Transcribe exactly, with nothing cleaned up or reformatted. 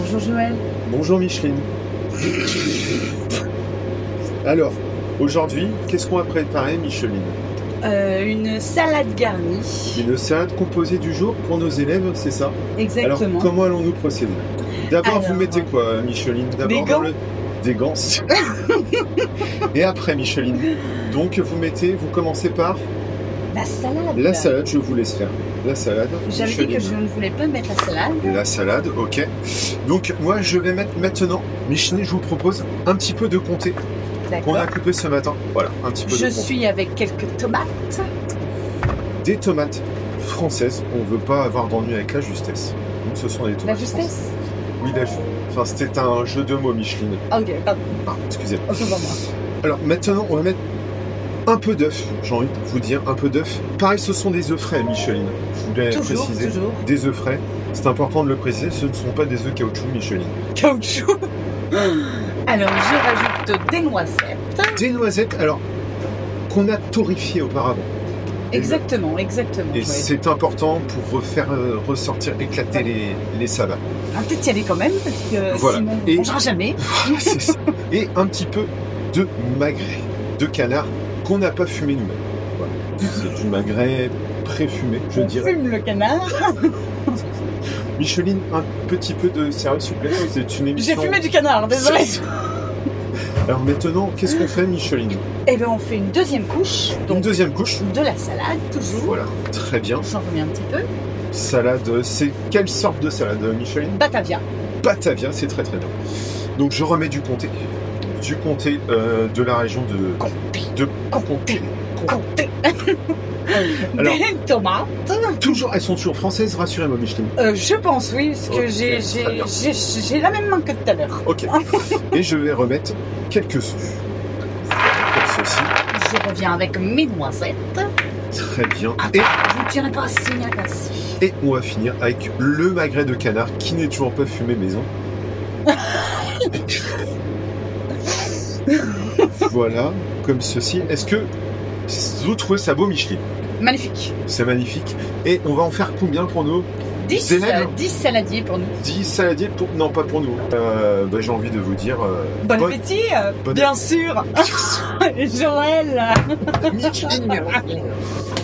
Bonjour Joël. Bonjour Micheline. Alors, aujourd'hui, qu'est-ce qu'on va préparer, Micheline? Euh, une salade garnie. Une salade composée du jour pour nos élèves, c'est ça? Exactement. Alors, comment allons-nous procéder? D'abord, Alors, vous mettez quoi, Micheline? D'abord, des gants. dans le... Des gants. Et après, Micheline, donc vous mettez, vous commencez par La salade. la salade, je vous laisse faire. La salade. J'avais dit que je ne voulais pas mettre la salade. La salade, ok. Donc, moi, je vais mettre maintenant, Micheline, je vous propose un petit peu de comté qu'on a D'accord. coupé ce matin. Voilà, un petit peu Je de comté. suis avec quelques tomates. Des tomates françaises. On ne veut pas avoir d'ennui avec la justesse. Donc, ce sont des La tomates justesse. françaises. Oui, la ju- Enfin, c'était un jeu de mots, Micheline. Ah, ok, pardon. Ah, excusez-moi. Autant pour moi. Alors, maintenant, on va mettre un peu d'œuf. J'ai envie de vous dire un peu d'œuf. Pareil, ce sont des œufs frais, Micheline. Je voulais Toujours, préciser. toujours. Des œufs frais. C'est important de le préciser. Ce ne sont pas des œufs caoutchouc, Micheline. Caoutchouc. Alors, je rajoute des noisettes. Des noisettes, alors, qu'on a torréfiées auparavant. Exactement, exactement. Et Joël. c'est important pour refaire euh, ressortir, éclater les, les saveurs. On va peut-être y aller quand même, parce que Voilà. sinon on Et- ne mangera jamais. Voilà, c'est ça. Et un petit peu de magret, de canard qu'on n'a pas fumé nous-mêmes. Voilà. C'est du magret pré-fumé, je On dirais. fume le canard. Micheline, un petit peu de sérieux, s'il vous plaît. C'est une J'ai émission. fumé du canard, désolé. Alors maintenant, qu'est-ce qu'on fait, Micheline? Et bien, on fait une deuxième couche. Une Donc, deuxième couche. de la salade, toujours. Voilà, très bien. J'en remets un petit peu. Salade, c'est quelle sorte de salade, Micheline? Batavia. Batavia, c'est très très bien. Donc je remets du comté. Du comté euh, de la région de... Comté. de Comté. Comté. Alors- Des tomates. Toujours, elles sont toujours françaises, rassurez-moi, Micheline. Euh, je pense, oui, parce que Ok, j'ai, très j'ai, bien. j'ai, j'ai la même main que tout à l'heure. Ok. Et je vais remettre quelques œufs. Comme ceci. Je reviens avec mes noisettes. Très bien. Ah, Et, je ne tirerai pas à signer ainsi. et on va finir avec le magret de canard qui n'est toujours pas fumé maison. Voilà, comme ceci. Est-ce que vous trouvez ça beau, Micheline? Magnifique. C'est magnifique. Et on va en faire combien pour nous? dix, élèves. euh, dix saladiers pour nous. dix saladiers pour... Non, pas pour nous. Euh, bah, j'ai envie de vous dire... euh, Bon bonne- appétit, euh, bonne- bien sûr. Joël. Micheline.